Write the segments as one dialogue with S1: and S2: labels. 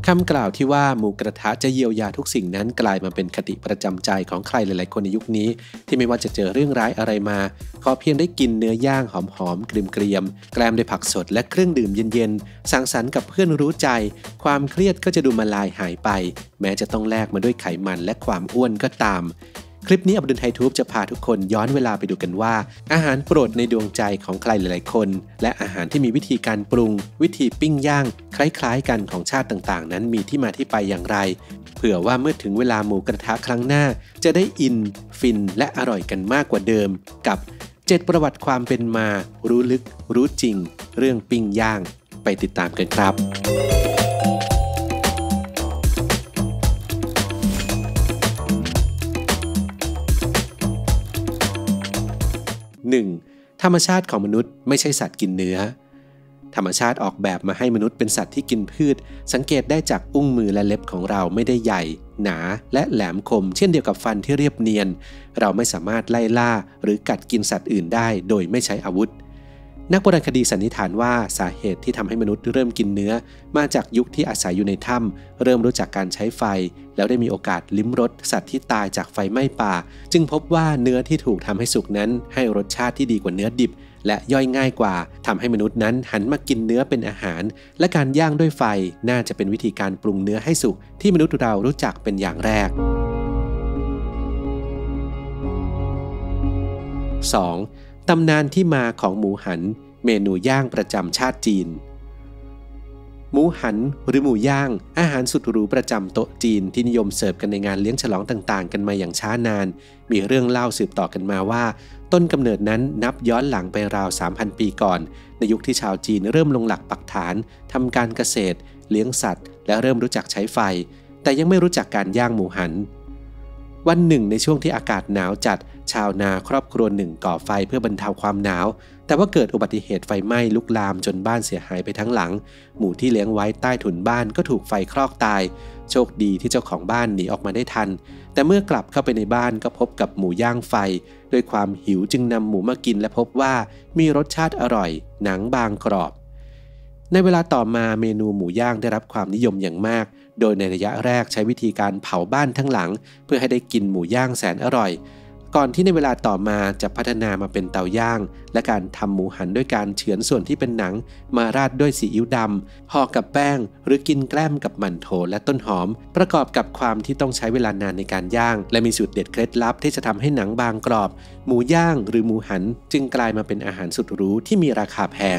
S1: คำกล่าวที่ว่าหมูกระทะจะเยียวยาทุกสิ่งนั้นกลายมาเป็นคติประจำใจของใครหลายๆคนในยุคนี้ที่ไม่ว่าจะเจอเรื่องร้ายอะไรมาขอเพียงได้กินเนื้อย่างหอมๆเกรียมๆแกล้มด้วยผักสดและเครื่องดื่มเย็นๆสังสรรค์กับเพื่อนรู้ใจความเครียดก็จะดูมาลายหายไปแม้จะต้องแลกมาด้วยไขมันและความอ้วนก็ตามคลิปนี้อับดุลไททูบจะพาทุกคนย้อนเวลาไปดูกันว่าอาหารโปรดในดวงใจของใครหลายๆคนและอาหารที่มีวิธีการปรุงวิธีปิ้งย่างคล้ายๆกันของชาติต่างๆนั้นมีที่มาที่ไปอย่างไรเผื่อว่าเมื่อถึงเวลาหมูกระทะครั้งหน้าจะได้อินฟินและอร่อยกันมากกว่าเดิมกับ7ประวัติความเป็นมารู้ลึกรู้จริงเรื่องปิ้งย่างไปติดตามกันครับ1. ธรรมชาติของมนุษย์ไม่ใช่สัตว์กินเนื้อธรรมชาติออกแบบมาให้มนุษย์เป็นสัตว์ที่กินพืชสังเกตได้จากอุ้งมือและเล็บของเราไม่ได้ใหญ่หนาและแหลมคมเช่นเดียวกับฟันที่เรียบเนียนเราไม่สามารถไล่ล่าหรือกัดกินสัตว์อื่นได้โดยไม่ใช้อาวุธนักโบราณคดีสันนิษฐานว่าสาเหตุที่ทำให้มนุษย์เริ่มกินเนื้อมาจากยุคที่อาศัยอยู่ในถ้ำเริ่มรู้จักการใช้ไฟแล้วได้มีโอกาสลิ้มรสสัตว์ที่ตายจากไฟไหม้ป่าจึงพบว่าเนื้อที่ถูกทำให้สุกนั้นให้รสชาติที่ดีกว่าเนื้อดิบและย่อยง่ายกว่าทำให้มนุษย์นั้นหันมากินเนื้อเป็นอาหารและการย่างด้วยไฟน่าจะเป็นวิธีการปรุงเนื้อให้สุกที่มนุษย์เรารู้จักเป็นอย่างแรก 2. ตำนานที่มาของหมูหันเมนูย่างประจำชาติจีนหมูหันหรือหมูย่างอาหารสุดหรูประจำโต๊ะจีนที่นิยมเสิร์ฟกันในงานเลี้ยงฉลองต่างๆกันมาอย่างช้านานมีเรื่องเล่าสืบต่อกันมาว่าต้นกำเนิดนั้นนับย้อนหลังไปราว 3,000 ปีก่อนในยุคที่ชาวจีนเริ่มลงหลักปักฐานทำการเกษตรเลี้ยงสัตว์และเริ่มรู้จักใช้ไฟแต่ยังไม่รู้จักการย่างหมูหันวันหนึ่งในช่วงที่อากาศหนาวจัดชาวนาครอบครัวหนึ่งก่อไฟเพื่อบรรเทาความหนาวแต่ว่าเกิดอุบัติเหตุไฟไหม้ลุกลามจนบ้านเสียหายไปทั้งหลังหมูที่เลี้ยงไว้ใต้ถุนบ้านก็ถูกไฟคลอกตายโชคดีที่เจ้าของบ้านหนีออกมาได้ทันแต่เมื่อกลับเข้าไปในบ้านก็พบกับหมูย่างไฟด้วยความหิวจึงนำหมูมากินและพบว่ามีรสชาติอร่อยหนังบางกรอบในเวลาต่อมาเมนูหมูย่างได้รับความนิยมอย่างมากโดยในระยะแรกใช้วิธีการเผาบ้านทั้งหลังเพื่อให้ได้กินหมูย่างแสนอร่อยก่อนที่ในเวลาต่อมาจะพัฒนามาเป็นเตาย่างและการทำหมูหันด้วยการเฉือนส่วนที่เป็นหนังมาราดด้วยซีอิ๊วดำห่อกับแป้งหรือกินแกล้มกับหมั่นโถและต้นหอมประกอบกับความที่ต้องใช้เวลานานในการย่างและมีสูตรเด็ดเคล็ดลับที่จะทำให้หนังบางกรอบหมูย่างหรือหมูหันจึงกลายมาเป็นอาหารสุดหรูที่มีราคาแพง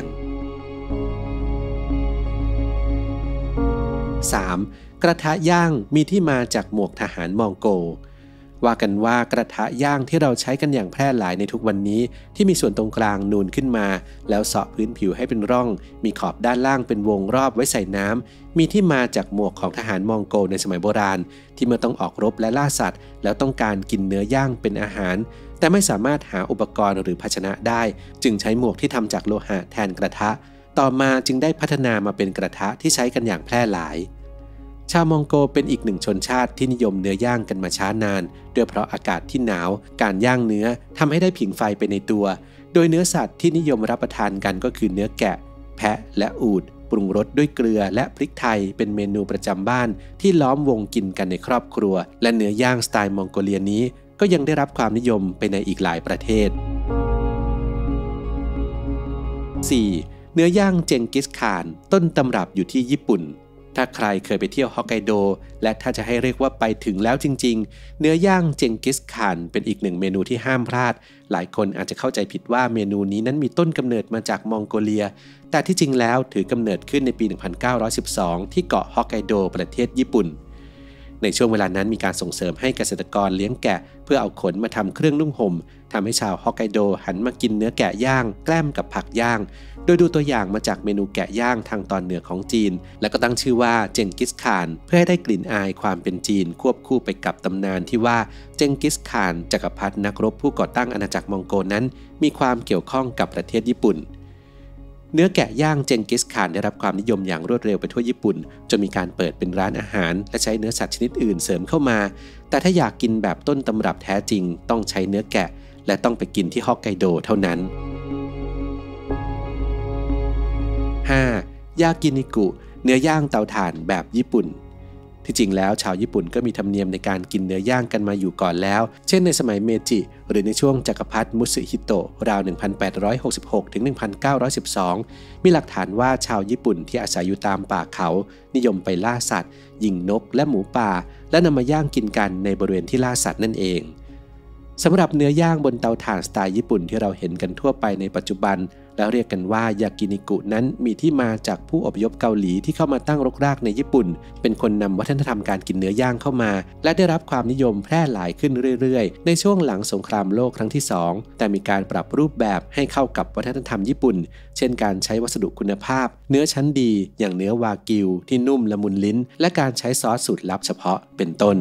S1: 3. กระทะย่างมีที่มาจากหมวกทหารมองโกว่ากันว่ากระทะย่างที่เราใช้กันอย่างแพร่หลายในทุกวันนี้ที่มีส่วนตรงกลางนูนขึ้นมาแล้วเสาะพื้นผิวให้เป็นร่องมีขอบด้านล่างเป็นวงรอบไว้ใส่น้ำมีที่มาจากหมวกของทหารมองโกในสมัยโบราณที่เมื่อต้องออกรบและล่าสัตว์แล้วต้องการกินเนื้อย่างเป็นอาหารแต่ไม่สามารถหาอุปกรณ์หรือภาชนะได้จึงใช้หมวกที่ทำจากโลหะแทนกระทะต่อมาจึงได้พัฒนามาเป็นกระทะที่ใช้กันอย่างแพร่หลายชาวมองโกเป็นอีกหนึ่งชนชาติที่นิยมเนื้อย่างกันมาช้านานด้วยเพราะอากาศที่หนาวการย่างเนื้อทำให้ได้ผิงไฟไปในตัวโดยเนื้อสัตว์ที่นิยมรับประทานกันก็คือเนื้อแกะแพะและอูฐปรุงรสด้วยเกลือและพริกไทยเป็นเมนูประจำบ้านที่ล้อมวงกินกันในครอบครัวและเนื้อย่างสไตล์มองโกเลียนี้ก็ยังได้รับความนิยมไปในอีกหลายประเทศ 4. เนื้อย่างเจงกิสข่านต้นตำรับอยู่ที่ญี่ปุ่นถ้าใครเคยไปเที่ยวฮอกไกโดและถ้าจะให้เรียกว่าไปถึงแล้วจริงๆเนื้อย่างเจงกิสข่านเป็นอีกหนึ่งเมนูที่ห้ามพลาดหลายคนอาจจะเข้าใจผิดว่าเมนูนี้นั้นมีต้นกำเนิดมาจากมองโกเลียแต่ที่จริงแล้วถือกำเนิดขึ้นในปี 1912 ที่เกาะฮอกไกโดประเทศญี่ปุ่นในช่วงเวลานั้นมีการส่งเสริมให้เกษตรกรเลี้ยงแกะเพื่อเอาขนมาทำเครื่องนุ่งห่มทำให้ชาวฮอกไกโดหันมากินเนื้อแกะย่างแกล้มกับผักย่างโดยดูตัวอย่างมาจากเมนูแกะย่างทางตอนเหนือของจีนและก็ตั้งชื่อว่าเจงกิสข่านเพื่อให้ได้กลิ่นอายความเป็นจีนควบคู่ไปกับตำนานที่ว่าเจงกิสข่านจักรพรรดินักรบผู้ก่อตั้งอาณาจักรมองโกนั้นมีความเกี่ยวข้องกับประเทศญี่ปุ่นเนื้อแกะย่างเจงกิสข่านได้รับความนิยมอย่างรวดเร็วไปทั่วญี่ปุ่นจนมีการเปิดเป็นร้านอาหารและใช้เนื้อสัตว์ชนิดอื่นเสริมเข้ามาแต่ถ้าอยากกินแบบต้นตำรับแท้จริงต้องใช้เนื้อแกะและต้องไปกินที่ฮอกไกโดเท่านั้น 5. ยากินิกุเนื้อย่างเตาถ่านแบบญี่ปุ่นที่จริงแล้วชาวญี่ปุ่นก็มีธรรมเนียมในการกินเนื้อย่างกันมาอยู่ก่อนแล้วเช่นในสมัยเมจิหรือในช่วงจักรพรรดิมุสึฮิโตะราว 1866 ถึง 1912 มีหลักฐานว่าชาวญี่ปุ่นที่อาศัยอยู่ตามป่าเขานิยมไปล่าสัตว์ยิงนกและหมูป่าและนำมาย่างกินกันในบริเวณที่ล่าสัตว์นั่นเองสำหรับเนื้อย่างบนเตาถ่านสไตล์ญี่ปุ่นที่เราเห็นกันทั่วไปในปัจจุบันแล้วเรียกกันว่ายากินิกุนั้นมีที่มาจากผู้อพยพเกาหลีที่เข้ามาตั้งรกรากในญี่ปุ่นเป็นคนนำวัฒนธรรมการกินเนื้อย่างเข้ามาและได้รับความนิยมแพร่หลายขึ้นเรื่อยๆในช่วงหลังสงครามโลกครั้งที่2แต่มีการปรับรูปแบบให้เข้ากับวัฒนธรรมญี่ปุ่นเช่นการใช้วัสดุคุณภาพเนื้อชั้นดีอย่างเนื้อวากิวที่นุ่มละมุนลิ้นและการใช้ซอสสูตรลับเฉพาะเป็นต้น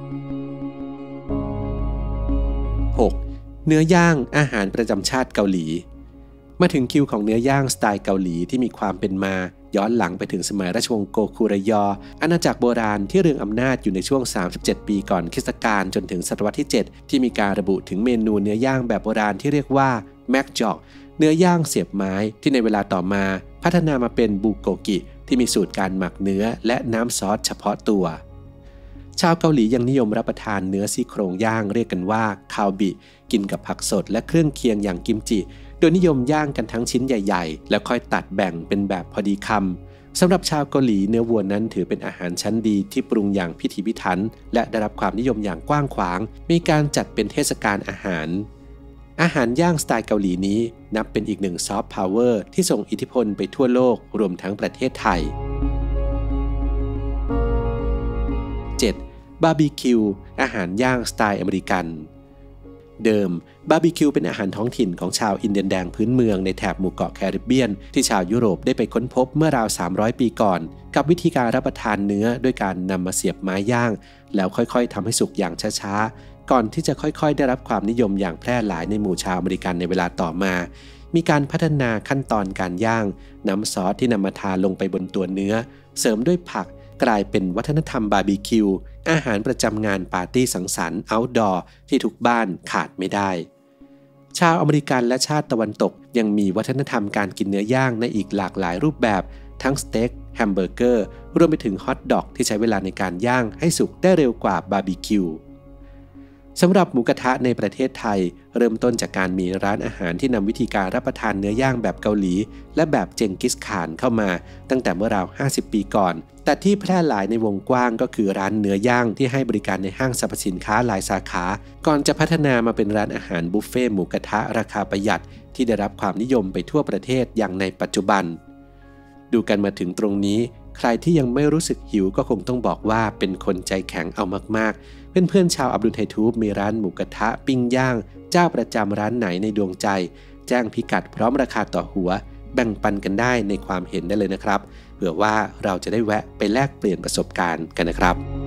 S1: 6. เนื้อย่างอาหารประจำชาติเกาหลีมาถึงคิวของเนื้อย่างสไตล์เกาหลีที่มีความเป็นมาย้อนหลังไปถึงสมัยราชวงศ์โกคุรยออาณาจักรโบราณที่เรืองอำนาจอยู่ในช่วง37ปีก่อนคริสตกาลจนถึงศตวรรษที่7ที่มีการระบุถึงเมนูเนื้อย่างแบบโบราณที่เรียกว่าแม็กจอกเนื้อย่างเสียบไม้ที่ในเวลาต่อมาพัฒนามาเป็นบูโกกิที่มีสูตรการหมักเนื้อและน้ำซอสเฉพาะตัวชาวเกาหลียังนิยมรับประทานเนื้อซี่โครงย่างเรียกกันว่าคาวบิกินกับผักสดและเครื่องเคียงอย่างกิมจิโดยนิยมย่างกันทั้งชิ้นใหญ่ๆแล้วค่อยตัดแบ่งเป็นแบบพอดีคำสำหรับชาวเกาหลีเนื้อวัวนั้นถือเป็นอาหารชั้นดีที่ปรุงอย่างพิถีพิถันและได้รับความนิยมอย่างกว้างขวางมีการจัดเป็นเทศกาลอาหารย่างสไตล์เกาหลีนี้นับเป็นอีกหนึ่งซอฟต์พาวเวอร์ที่ส่งอิทธิพลไปทั่วโลกรวมทั้งประเทศไทย 7. บาร์บีคิวอาหารย่างสไตล์อเมริกันเดิมบาร์บีคิวเป็นอาหารท้องถิ่นของชาวอินเดียนแดงพื้นเมืองในแถบหมู่เกาะแคริบเบียนที่ชาวยุโรปได้ไปค้นพบเมื่อราว300ปีก่อนกับวิธีการรับประทานเนื้อด้วยการนำมาเสียบไม้ย่างแล้วค่อยๆทำให้สุกอย่างช้าๆก่อนที่จะค่อยๆได้รับความนิยมอย่างแพร่หลายในหมู่ชาวอเมริกันในเวลาต่อมามีการพัฒนาขั้นตอนการย่างน้ำซอสที่นำมาทาลงไปบนตัวเนื้อเสริมด้วยผักกลายเป็นวัฒนธรรมบาร์บีคิวอาหารประจำงานปาร์ตี้สังสรรค์เอาท์ดอร์ที่ทุกบ้านขาดไม่ได้ชาวอเมริกันและชาติตะวันตกยังมีวัฒนธรรมการกินเนื้อย่างในอีกหลากหลายรูปแบบทั้งสเต็กแฮมเบอร์เกอร์รวมไปถึงฮอทดอกที่ใช้เวลาในการย่างให้สุกได้เร็วกว่าบาร์บีคิวสำหรับหมูกระทะในประเทศไทยเริ่มต้นจากการมีร้านอาหารที่นำวิธีการรับประทานเนื้อย่างแบบเกาหลีและแบบเจงกิสข่านเข้ามาตั้งแต่เมื่อราว50ปีก่อนแต่ที่แพร่หลายในวงกว้างก็คือร้านเนื้อย่างที่ให้บริการในห้างสรรพสินค้าหลายสาขาก่อนจะพัฒนามาเป็นร้านอาหารบุฟเฟ่หมูกระทะราคาประหยัดที่ได้รับความนิยมไปทั่วประเทศอย่างในปัจจุบันดูกันมาถึงตรงนี้ใครที่ยังไม่รู้สึกหิวก็คงต้องบอกว่าเป็นคนใจแข็งเอามากๆเพื่อนๆชาวอับดุลไททูบมีร้านหมูกระทะปิ้งย่างเจ้าประจำร้านไหนในดวงใจแจ้งพิกัดพร้อมราคาต่อหัวแบ่งปันกันได้ในความเห็นได้เลยนะครับเผื่อว่าเราจะได้แวะไปแลกเปลี่ยนประสบการณ์กันนะครับ